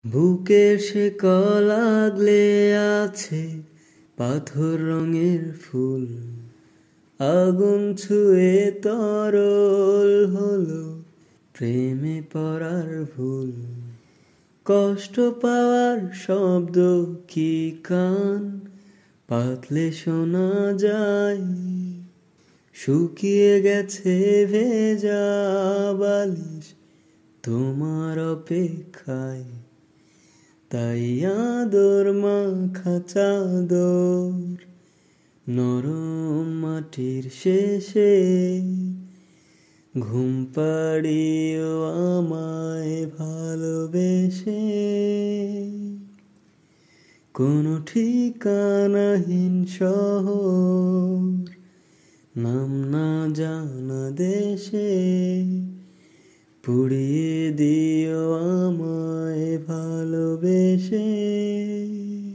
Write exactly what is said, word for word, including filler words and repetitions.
বুকের শিকল আগলে আছে পাথর রঙের ফুল, আগুন ছুঁয়ে তরল হলো প্রেমে পড়ার ভুল। কষ্ট পাওয়ার শব্দ কি কান পাতলে শোনা যায়, শুকিয়ে গেছে ভেজা বালিশ তোমার অপেক্ষায়। তাই আদর মাখা চাদর নরম মাটির শেষে ঘুম পাড়িও আমায় ভালোবেসে। কোনো ঠিকানাহীন শহর, নাম না জানা দেশে পুড়িয়ে দিও আমায় ভালোবেসে।